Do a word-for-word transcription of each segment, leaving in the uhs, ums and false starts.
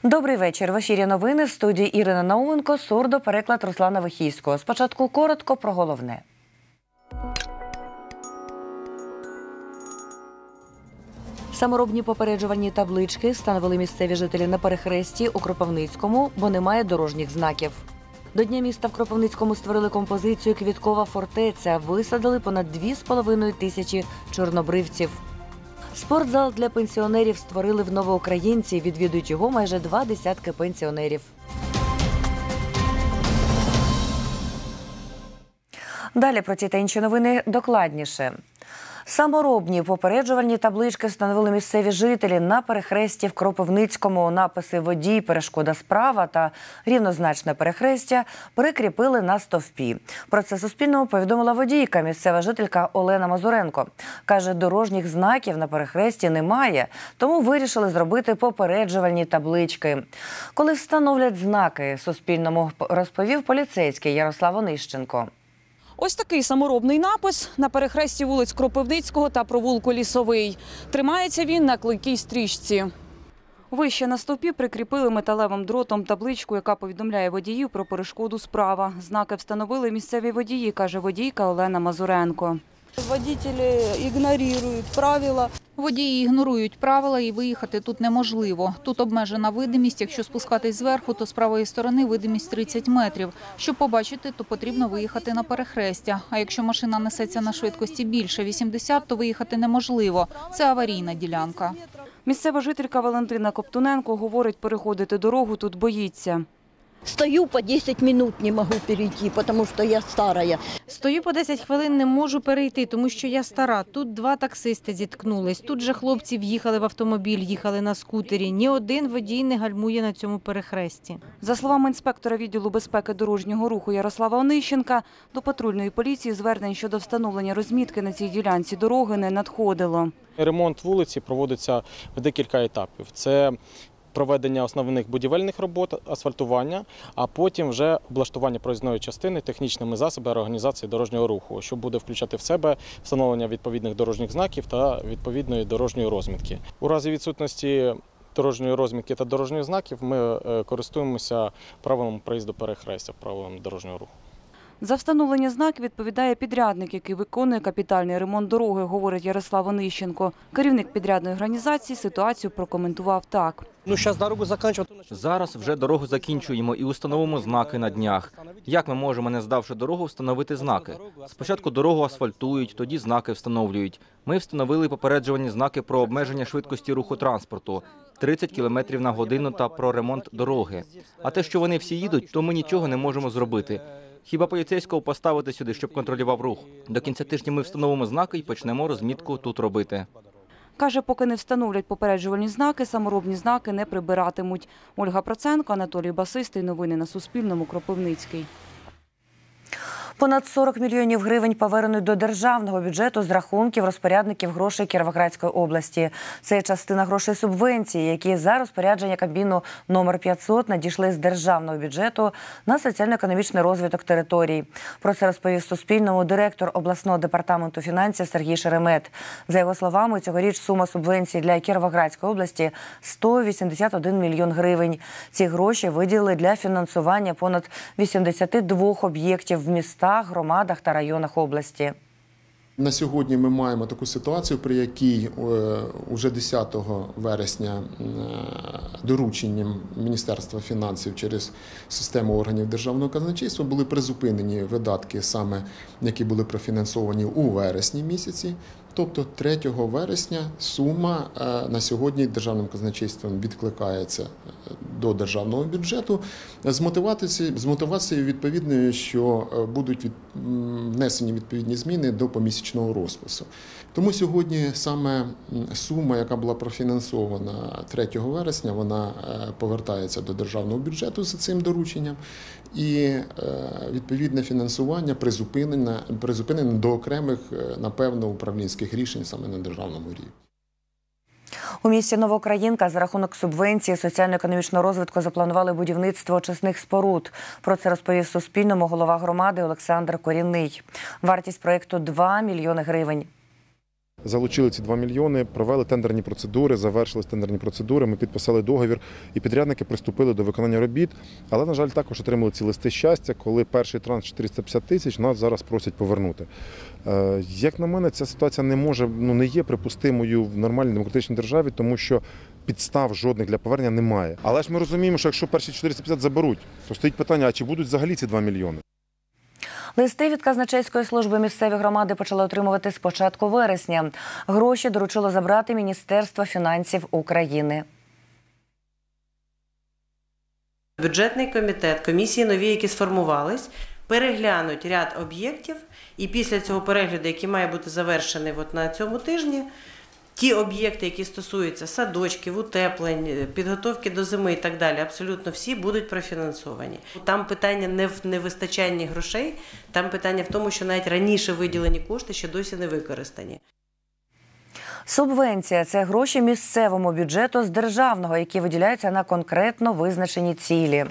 Добрий вечір. В ефірі новини. В студії Ірина Науменко, сурдопереклад Руслана Вихійського. Спочатку коротко про головне. Саморобні попереджувальні таблички встановили місцеві жителі на перехресті у Кропивницькому, бо немає дорожніх знаків. До Дня міста в Кропивницькому створили композицію «Квіткова фортеця». Висадили понад дві з половиною тисячі чорнобривців. Спортзал для пенсіонерів створили в Новоукраїнці. Відвідують його майже два десятки пенсіонерів. Далі про ці та інші новини докладніше. Саморобні попереджувальні таблички встановили місцеві жителі на перехресті в Кропивницькому. Написи «Водій», «Перешкода справа» та «Рівнозначне перехрестя» прикріпили на стовпі. Про це Суспільному повідомила водійка, місцева жителька Олена Мазуренко. Каже, дорожніх знаків на перехресті немає, тому вирішили зробити попереджувальні таблички. Коли встановлять знаки, Суспільному розповів поліцейський Ярослав Онищенко. Ось такий саморобний напис на перехресті вулиць Кропивницького та провулку Лісовий. Тримається він на клейкій стрічці. Вище на стовпі прикріпили металевим дротом табличку, яка повідомляє водіїв про перешкоду справа. Знаки встановили місцеві водії, каже водійка Олена Мазуренко. Водії ігнорують правила. Водії ігнорують правила і виїхати тут неможливо. Тут обмежена видимість. Якщо спускатись зверху, то з правої сторони видимість тридцять метрів. Щоб побачити, то потрібно виїхати на перехрестя. А якщо машина несеться на швидкості більше вісімдесят, то виїхати неможливо. Це аварійна ділянка. Місцева жителька Валентина Коптуненко говорить, переходити дорогу тут боїться. Стою по десять минут, не можу перейти, тому що я стара. Стою по десять хвилин, не можу перейти, тому що я стара. Тут два таксисти зіткнулись. Тут же хлопці в'їхали в автомобіль, їхали на скутері. Ні один водій не гальмує на цьому перехресті. За словами інспектора відділу безпеки дорожнього руху Ярослава Онищенка, до патрульної поліції звернень щодо встановлення розмітки на цій ділянці дороги не надходило. Ремонт вулиці проводиться в декілька етапів. Це проведення основних будівельних робот, асфальтування, а потім вже облаштування проїзної частини технічними засобами організації дорожнього руху, що буде включати в себе встановлення відповідних дорожніх знаків та відповідної дорожньої розмітки. У разі відсутності дорожньої розмітки та дорожніх знаків ми користуємося правилом проїзду перехрестя, правилом дорожнього руху. За встановлення знаків відповідає підрядник, який виконує капітальний ремонт дороги, говорить Ярослав Онищенко. Керівник підрядної організації ситуацію прокоментував так. Зараз вже дорогу закінчуємо і установимо знаки на днях. Як ми можемо, не здавши дорогу, встановити знаки? Спочатку дорогу асфальтують, тоді знаки встановлюють. Ми встановили попереджувальні знаки про обмеження швидкості руху транспорту – тридцять кілометрів на годину та про ремонт дороги. А те, що вони всі їдуть, то ми нічого не можемо зробити. Хіба поліцейського поставити сюди, щоб контролював рух? До кінця тижня ми встановимо знаки і почнемо розмітку тут робити. Каже, поки не встановлять попереджувальні знаки, саморобні знаки не прибиратимуть. Ольга Проценко, Анатолій Басистий. Новини на Суспільному. Кропивницький. Понад сорок мільйонів гривень повернуть до державного бюджету з рахунків розпорядників грошей Кіровоградської області. Це частина грошей субвенції, які за розпорядження Кабміну номер п'ятсот надійшли з державного бюджету на соціально-економічний розвиток територій. Про це розповів Суспільному директор обласного департаменту фінансів Сергій Шеремет. За його словами, цьогоріч сума субвенції для Кіровоградської області – сто вісімдесят один мільйон гривень. Ці гроші виділили для фінансування понад вісімдесяти двох об'єктів в містах, громадах та районах області. На сьогодні ми маємо таку ситуацію, при якій уже десятого вересня дорученням Міністерства фінансів через систему органів державного казначейства були призупинені видатки, саме які були профінансовані у вересні місяці. Тобто третього вересня сума на сьогодні державним казначейством відкликається до державного бюджету з мотивацією, з мотивацією відповідною, що будуть внесені відповідні зміни до помісячного розпису. Тому сьогодні саме сума, яка була профінансована третього вересня, вона повертається до державного бюджету за цим дорученням. І відповідне фінансування призупинено, призупинено до окремих, напевно, управлінських рішень саме на державному рівні. У місті Новоукраїнка за рахунок субвенції соціально-економічного розвитку запланували будівництво очисних споруд. Про це розповів Суспільному голова громади Олександр Корінний. Вартість проєкту – два мільйони гривень. залучили ці два мільйони, провели тендерні процедури, завершились тендерні процедури, ми підписали договір і підрядники приступили до виконання робіт. Але, на жаль, також отримали ці листи щастя, коли перший транш чотириста п'ятдесят тисяч нас зараз просять повернути. Як на мене, ця ситуація не може, ну, не є припустимою в нормальній демократичній державі, тому що підстав жодних для повернення немає. Але ж ми розуміємо, що якщо перші чотириста п'ятдесят заберуть, то стоїть питання, а чи будуть взагалі ці два мільйони? Листи від казначейської служби місцеві громади почали отримувати з початку вересня. Гроші доручило забрати Міністерство фінансів України. Бюджетний комітет, комісії нові, які сформувались, переглянуть ряд об'єктів, і після цього перегляду, який має бути завершений от на цьому тижні, ті об'єкти, які стосуються садочків, утеплень, підготовки до зими і так далі, абсолютно всі будуть профінансовані. Там питання не в невистачанні грошей, там питання в тому, що навіть раніше виділені кошти ще досі не використані. Субвенція – це гроші місцевому бюджету з державного, які виділяються на конкретно визначені цілі.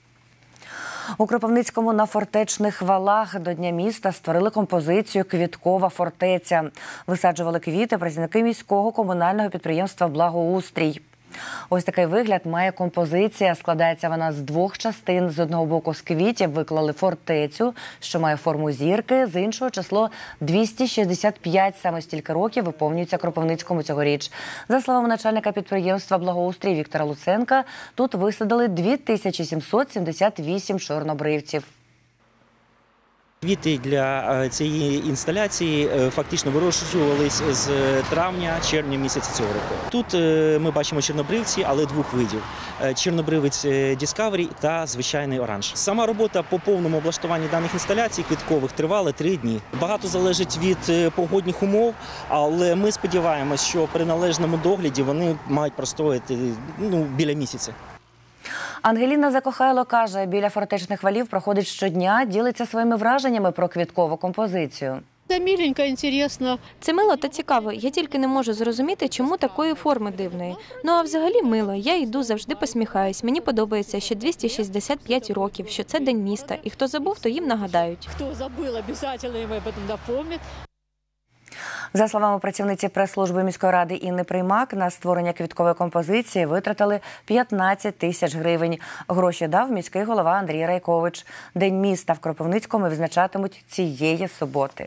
У Кропивницькому на фортечних валах до Дня міста створили композицію «Квіткова фортеця». Висаджували квіти працівники міського комунального підприємства «Благоустрій». Ось такий вигляд має композиція. Складається вона з двох частин. З одного боку з квітів виклали фортецю, що має форму зірки. З іншого число двісті шістдесят п'ять. Саме стільки років виповнюється Кропивницькому цьогоріч. За словами начальника підприємства «Благоустрій» Віктора Луценка, тут висадили дві тисячі сімсот сімдесят вісім чорнобривців. Квіти для цієї інсталяції фактично вирощувались з травня-червня місяця цього року. Тут ми бачимо чорнобривці, але двох видів. Чорнобривець Discovery та звичайний оранж. Сама робота по повному облаштуванні даних інсталяцій квіткових тривала три дні. Багато залежить від погодних умов, але ми сподіваємось, що при належному догляді вони мають простояти ну, біля місяця. Ангеліна Закохайло каже, біля фортечних валів проходить щодня, ділиться своїми враженнями про квіткову композицію. Це миленько, інтересно. Це мило та цікаво. Я тільки не можу зрозуміти, чому такої форми дивної. Ну а взагалі мило. Я йду, завжди посміхаюсь. Мені подобається, що двісті шістдесят п'ять років, що це День міста. І хто забув, то їм нагадають. Хто забув, обов'язково їм об этом напомнять. За словами працівниці прес-служби міської ради Інни Приймак, на створення квіткової композиції витратили п'ятнадцять тисяч гривень. Гроші дав міський голова Андрій Райкович. День міста в Кропивницькому відзначатимуть цієї суботи.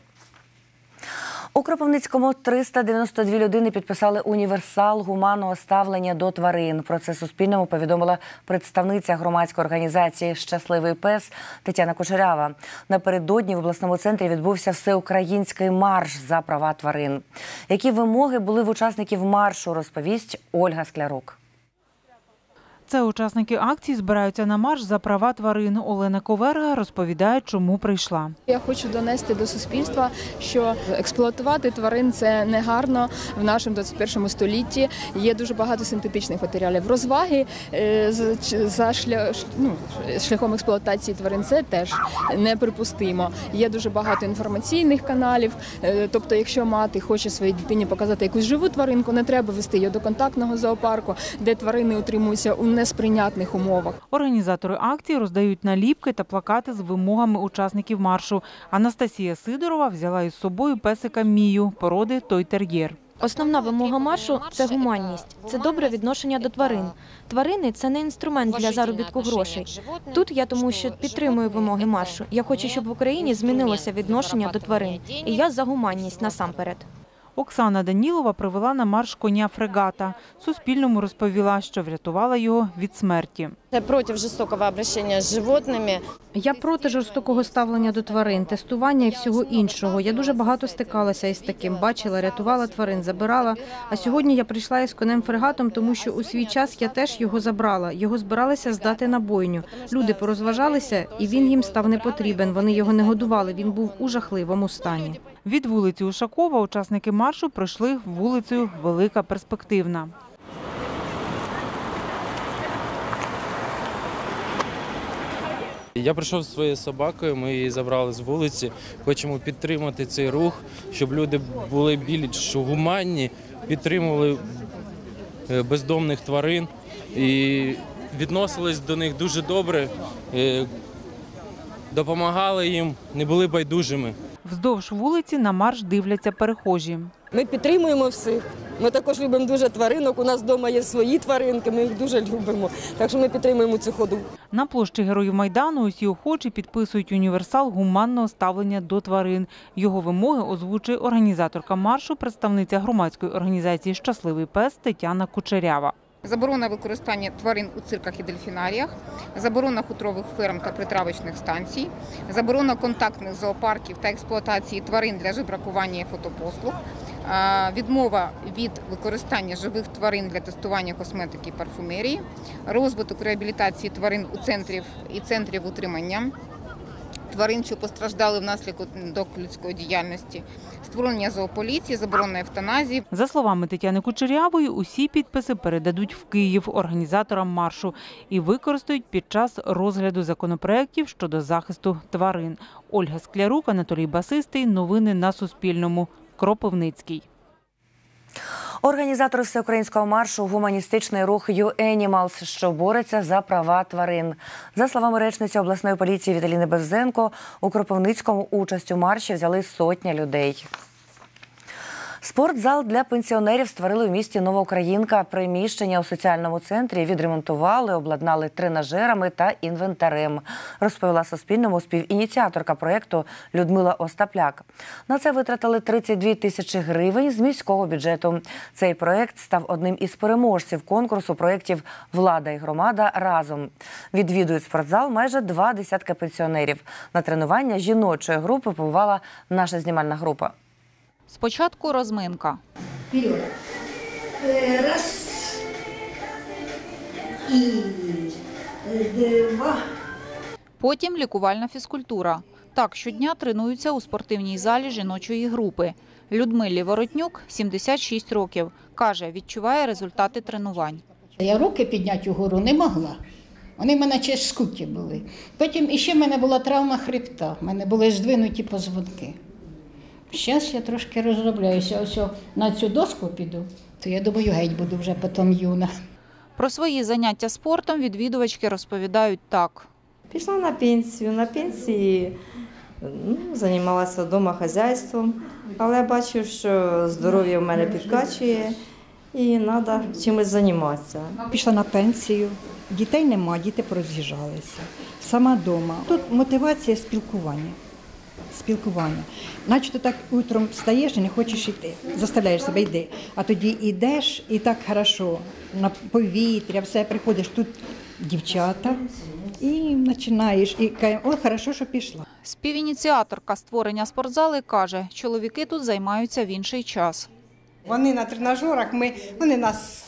У Кропивницькому триста дев'яносто дві людини підписали універсал гуманного ставлення до тварин. Про це Суспільному повідомила представниця громадської організації «Щасливий пес» Тетяна Кучерява. Напередодні в обласному центрі відбувся всеукраїнський марш за права тварин. Які вимоги були в учасників маршу, розповість Ольга Склярук. Це учасники акції збираються на марш за права тварин. Олена Коверга розповідає, чому прийшла. Я хочу донести до суспільства, що експлуатувати тварин – це негарно в нашому двадцять першому столітті. Є дуже багато синтетичних матеріалів. Розваги за шлях, ну, шляхом експлуатації тварин – це теж неприпустимо. Є дуже багато інформаційних каналів. Тобто, якщо мати хоче своїй дитині показати якусь живу тваринку, не треба вести її до контактного зоопарку, де тварини утримуються у несприйнятних умовах. Організатори акції роздають наліпки та плакати з вимогами учасників маршу. Анастасія Сидорова взяла із собою песика Мію, породи той-тер'єр. Основна вимога маршу – це гуманність, це добре відношення до тварин. Тварини – це не інструмент для заробітку грошей. Тут я тому, що підтримую вимоги маршу. Я хочу, щоб в Україні змінилося відношення до тварин. І я за гуманність насамперед. Оксана Данілова привела на марш коня фрегата. Суспільному розповіла, що врятувала його від смерті. Я проти жорстокого обращення з животними. Я проти жорстокого ставлення до тварин, тестування і всього іншого. Я дуже багато стикалася із таким. Бачила, рятувала тварин, забирала. А сьогодні я прийшла із конем фрегатом, тому що у свій час я теж його забрала. Його збиралися здати на бойню. Люди порозважалися, і він їм став не потрібен. Вони його не годували, він був у жахливому стані. Від вулиці Ушакова учасники маршу пройшли вулицею Велика Перспективна. Я прийшов зі своєю собакою, ми її забрали з вулиці. Хочемо підтримати цей рух, щоб люди були більш гуманні, підтримували бездомних тварин і відносились до них дуже добре, допомагали їм, не були байдужими. Вздовж вулиці на марш дивляться перехожі. Ми підтримуємо всіх. Ми також любимо дуже тваринок. У нас вдома є свої тваринки, ми їх дуже любимо. Так що ми підтримуємо цю ходу. На площі Героїв Майдану усі охочі підписують універсал гуманного ставлення до тварин. Його вимоги озвучує організаторка маршу, представниця громадської організації «Щасливий пес» Тетяна Кучерява. Заборона використання тварин у цирках і дельфінаріях, заборона хутрових ферм та притравочних станцій, заборона контактних зоопарків та експлуатації тварин для жебракування і фотопослуг, відмова від використання живих тварин для тестування косметики і парфумерії, розвиток реабілітації тварин у центрів і центрів утримання тварин, що постраждали внаслідок людської діяльності, створення зоополіції, заборона евтаназії. За словами Тетяни Кучерявої, усі підписи передадуть в Київ організаторам маршу і використають під час розгляду законопроєктів щодо захисту тварин. Ольга Склярук, Анатолій Басистий. Новини на Суспільному. Кропивницький. Організатори всеукраїнського маршу «Гуманістичний рух Ю Енімалс», що бореться за права тварин. За словами речниці обласної поліції Віталіни Бевзенко, у Кропивницькому участь у марші взяли сотня людей. Спортзал для пенсіонерів створили у місті Новоукраїнка. Приміщення у соціальному центрі відремонтували, обладнали тренажерами та інвентарем, розповіла Суспільному співініціаторка проєкту Людмила Остапляк. На це витратили тридцять дві тисячі гривень з міського бюджету. Цей проєкт став одним із переможців конкурсу проєктів «Влада і громада разом». Відвідують спортзал майже два десятка пенсіонерів. На тренування жіночої групи побувала наша знімальна група. Спочатку розминка. Вперед. Раз. І два. Потім лікувальна фізкультура. Так щодня тренуються у спортивній залі жіночої групи. Людмилі Воротнюк сімдесят шість років. Каже, відчуває результати тренувань. Я руки підняти угору не могла. Вони в мене ще скуті були. Потім іще в мене була травма хребта. В мене були здвинуті позвонки. Зараз я трошки розробляюся. Ось на цю доску піду, то я думаю, геть буду вже потім юна. Про свої заняття спортом відвідувачки розповідають так. Пішла на пенсію. На пенсії ну, займалася вдома хазяйством, але бачу, що здоров'я в мене підкачує і треба чимось займатися. Пішла на пенсію, дітей нема, діти пороз'їжджалися. Сама вдома. Тут мотивація спілкування. Спілкування. Наче ти так утром встаєш і не хочеш йти, заставляєш себе йди. А тоді йдеш і так хорошо, на повітря, все, приходиш, тут дівчата і починаєш. І кажеш, о, хорошо, що пішла. Співініціаторка створення спортзали каже, чоловіки тут займаються в інший час. Вони на тренажерах, ми, вони нас,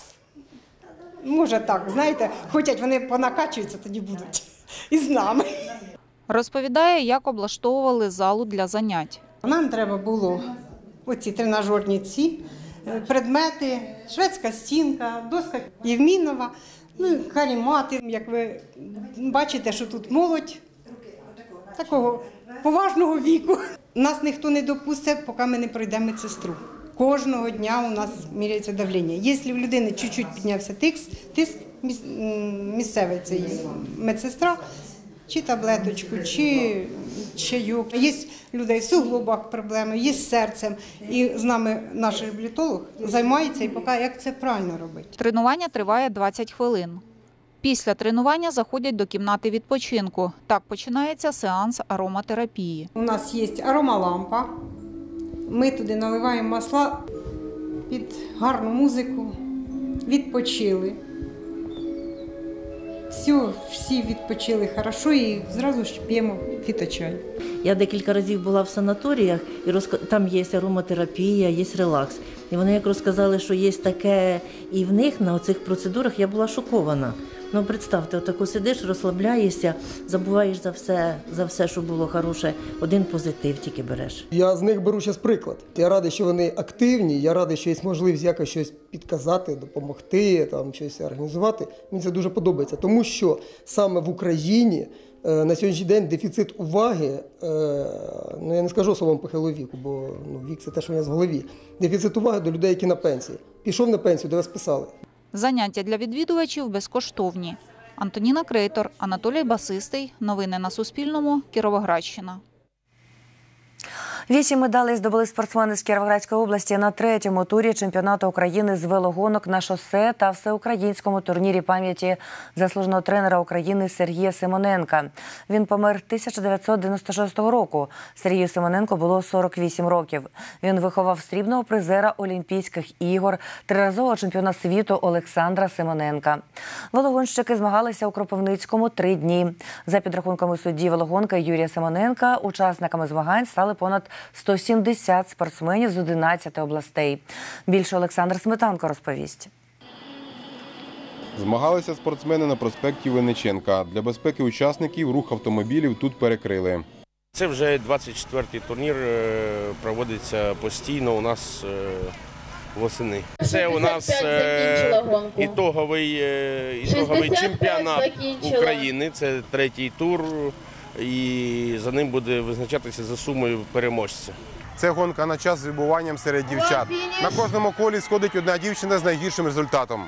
може так, знаєте, хочуть, вони понакачуються, тоді будуть і з нами. Розповідає, як облаштовували залу для занять. Нам треба було оці тренажерні ці предмети, шведська стінка, доска Євмінова, ну, карімати. Як ви бачите, що тут молодь такого поважного віку. Нас ніхто не допустить, поки ми не пройдемо медсестру. Кожного дня у нас міряється давлення. Якщо в людини чуть-чуть піднявся тиск, тиск місцевий цей медсестра, чи таблеточку, чи чайок. Є людей в суглобах проблеми, є з серцем. І з нами наш реабілітолог займається і покаже, як це правильно робити. Тренування триває двадцять хвилин. Після тренування заходять до кімнати відпочинку. Так починається сеанс ароматерапії. У нас є аромалампа. Ми туди наливаємо масла під гарну музику, відпочили. Все, всі відпочили хорошо і зразу ж п'ємо фіточай. Я декілька разів була в санаторіях, і розк... там є ароматерапія, є релакс. І вони як розказали, що є таке і в них на оцих процедурах, я була шокована. Ну, представте, отако сидиш, розслабляєшся, забуваєш за все, за все, що було хороше, один позитив тільки береш. Я з них беру зараз приклад. Я радий, що вони активні, я радий, що є можливість якось щось підказати, допомогти, там, щось організувати. Мені це дуже подобається, тому що саме в Україні на сьогоднішній день дефіцит уваги, ну я не скажу особам похилого віку, бо ну, вік – це те, що в нас в голові, дефіцит уваги до людей, які на пенсії. Пішов на пенсію, де вас писали. Заняття для відвідувачів безкоштовні. Антоніна Крейтор, Анатолій Басистий. Новини на Суспільному. Кіровоградщина. Вісім медалей здобули спортсмени з Кіровоградської області на третьому турі чемпіонату України з велогонок на шосе та всеукраїнському турнірі пам'яті заслуженого тренера України Сергія Симоненка. Він помер тисяча дев'ятсот дев'яносто шостого року. Сергію Симоненку було сорок вісім років. Він виховав срібного призера Олімпійських ігор, триразового чемпіона світу Олександра Симоненка. Велогонщики змагалися у Кропивницькому три дні. За підрахунками судді велогонки Юрія Симоненка, учасниками змагань стали понад сто сімдесят спортсменів з одинадцяти областей. Більше Олександр Сметанко розповість. Змагалися спортсмени на проспекті Винниченка. Для безпеки учасників рух автомобілів тут перекрили. Це вже двадцять четвертий турнір, проводиться постійно у нас восени. Це у нас ітоговий, ітоговий чемпіонат України, це третій тур, і за ним буде визначатися за сумою переможця. Це гонка на час з вибуванням серед дівчат. На кожному колі сходить одна дівчина з найгіршим результатом.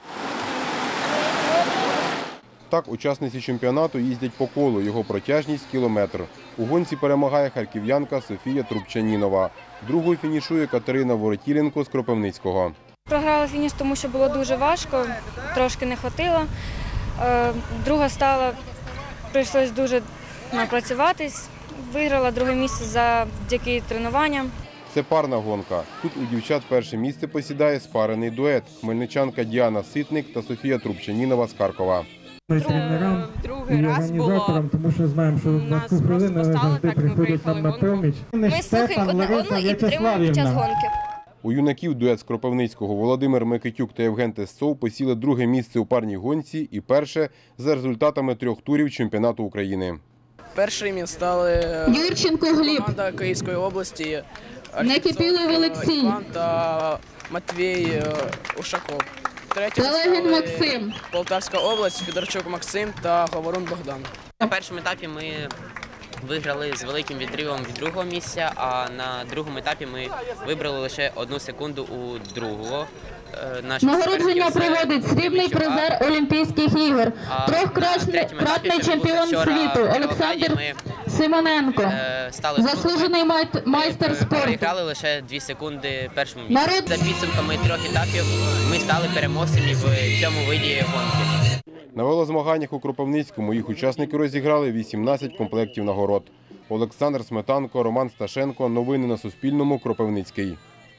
Так, учасниці чемпіонату їздять по колу, його протяжність – кілометр. У гонці перемагає харків'янка Софія Трубчанінова. Другою фінішує Катерина Воротіленко з Кропивницького. Програла фініш, тому що було дуже важко, трошки не хватило. Друга стала, прийшлось дуже напрацюватись. Виграла друге місце завдяки тренуванням. Це парна гонка. Тут у дівчат перше місце посідає спарений дует – хмельничанка Діана Ситник та Софія Трубчанінова з Харкова. Ми тренерам і організаторам, тому що знаємо, що на таку хвилину завжди приходять нам на поміч. Ми слухаємо одне одного і підтримуємо під час гонки. У юнаків дует з Кропивницького Володимир Микитюк та Євген Тесцов посіли друге місце у парній гонці і перше за результатами трьох турів чемпіонату України. Першими стали команда Київської області Некипілов Олексій та Матвій Ушаков. Талегін Максим, Полтавська область, Федорчук Максим та Говорун Богдан. На першому етапі ми виграли з великим відривом від другого місця, а на другому етапі ми вибрали лише одну секунду у другого. Нагородження проводить срібний призер Олімпійських ігор, трьохкратний чемпіон світу Олександр Симоненко, заслужений майстер спорту. Програли лише дві секунди першому місці. За підсумками трьох етапів ми стали переможцями в цьому виді гонки. На велозмаганнях у Кропивницькому їх учасники розіграли вісімнадцять комплектів нагород. Олександр Сметанко, Роман Сташенко. Новини на Суспільному. Кропивницький.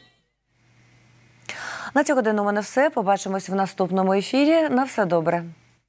На цю годину у мене все. Побачимось в наступному ефірі. На все добре.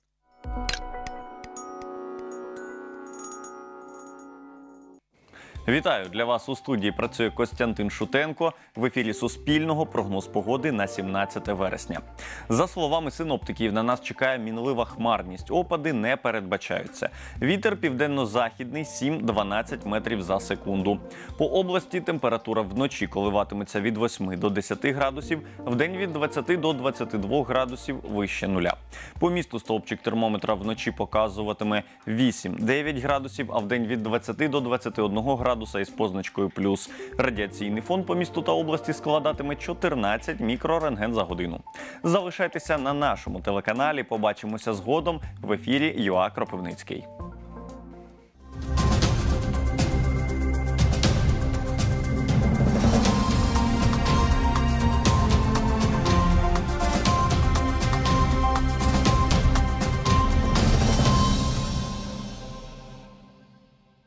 Вітаю! Для вас у студії працює Костянтин Шутенко. В ефірі Суспільного прогноз погоди на сімнадцяте вересня. За словами синоптиків, на нас чекає мінлива хмарність. Опади не передбачаються. Вітер південно-західний сім-дванадцять метрів за секунду. По області температура вночі коливатиметься від восьми до десяти градусів, вдень від двадцяти до двадцяти двох градусів вище нуля. По місту стовпчик термометра вночі показуватиме вісім-дев'ять градусів, а вдень від двадцяти до двадцяти одного градуса із позначкою плюс. Радіаційний фон по місту та області складатиме чотирнадцять мікрорентген за годину. Залишайтеся на нашому телеканалі. Побачимося згодом в ефірі ЮА Кропивницький.